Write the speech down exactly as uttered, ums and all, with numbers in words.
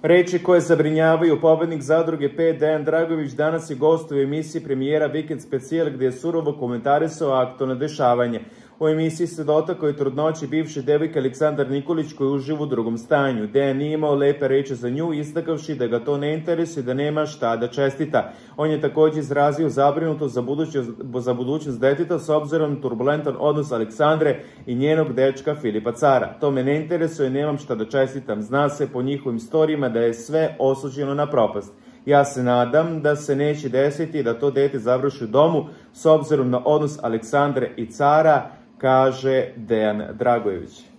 Reči koje zabrinjavaju. Pobednik zadruge pet Dejan Dragojević danas je gost u emisiji premijera Vikend specijal gde je surovo komentarisao aktuelno dešavanje. U emisiji se dotakao i trudnoći bivše devojke Aleksandar Nikolić koji uživa u drugom stanju. Dejan nije imao lepe reči za nju, istakavši da ga to ne interesuje i da nema šta da čestita. On je takođe izrazio zabrinutost za budućnost, za budućnost deteta s obzirom na turbulentan odnos Aleksandre i njenog dečka Filipa Cara. To me ne interesuje, nemam šta da čestitam. Zna se po njihovim istorijama da je sve osuđeno na propast. Ja se nadam da se neće desiti da to dete završi u domu s obzirom na odnos Aleksandre i Cara, kaže Dejan Dragojević.